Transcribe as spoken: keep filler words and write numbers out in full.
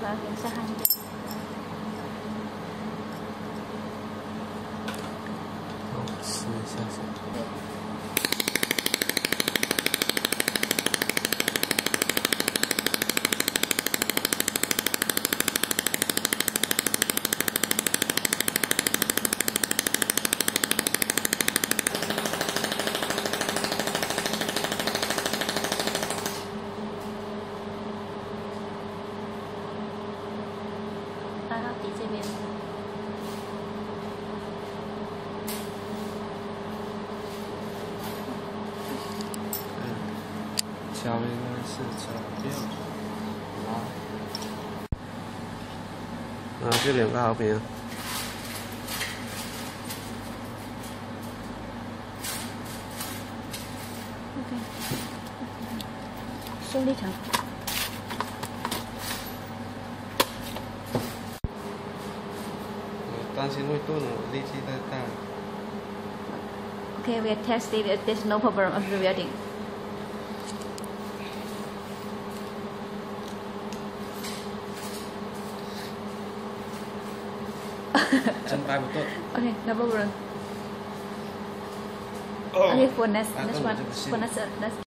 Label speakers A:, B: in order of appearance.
A: 它颜色暗一点。
B: 我试一下先。
A: 来到底这边。
B: 嗯，胶应该是胶掉。好。啊，这两个好评。
A: OK。收力场。
B: 担心会钝，我力气太大。
A: Okay, we are testing it. There's no problem of the welding.
B: 真掰不动。
A: Okay, no problem.
B: Oh.
A: Okay, for next, next one, for next, next.